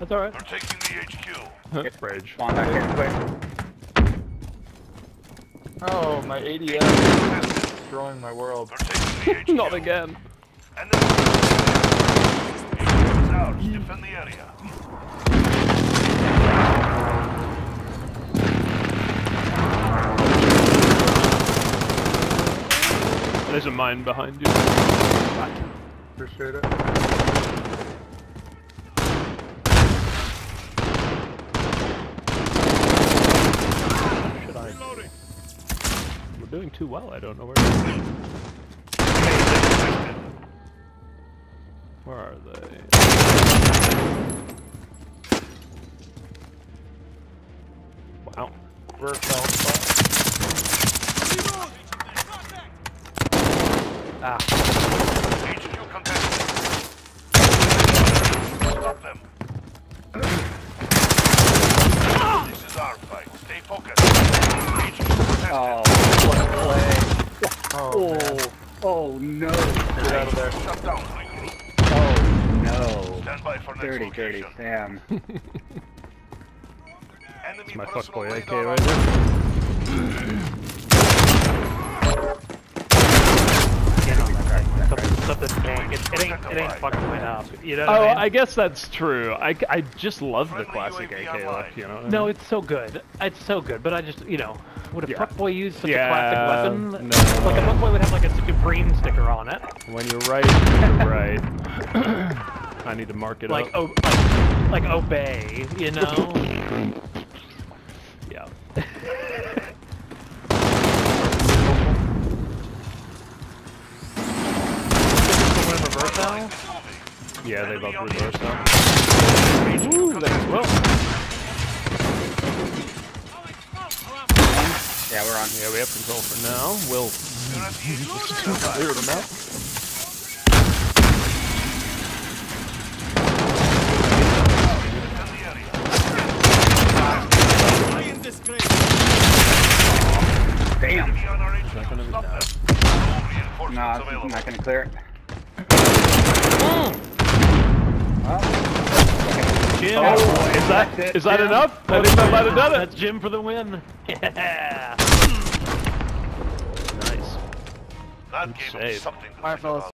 That's alright. They're taking the HQ. Rage. Spawn back in quick. Oh, my ADS is destroying my world. They're taking the HQ. Not again. And then HQ is ours. Defend the area. There's a mine behind you. Appreciate it. Should I? We're doing too well. I don't know where. Where are they? Wow. Ah. HQ contested. Stop them. This is our fight. Stay focused. HQ contested. Oh, what a play. Oh, man. Oh no. Get out of there. Shut down, regroup. Oh no. Stand by for next Dirty, location. dirty Sam. Enemy My personal fuckboy AK radar right on- there. Something big. It ain't fucking me up. You know what Oh, I mean? I guess that's true. I just love the Friendly classic UAV AK online. look, you know? No, it's so good. It's so good, but I just, you know, would a Yeah. fuckboy use such Yeah, a classic weapon? no. Like a fuckboy would have like a Supreme sticker on it. When you're right, you're right. I need to mark it Like, up. like obey, you know? Yeah. Reverse now? Yeah, they Enemy love on the reverse now. Ooh, Well, Yeah, we're on. yeah, we have control for now. We'll clear them out. Damn. Reinforcements Nah, available. I'm not gonna clear it. Jim! Oh, Is that enough? I think I might have done it. That's Jim for the win. Yeah! Nice. That gave him save. something to Alright, think fellas. about.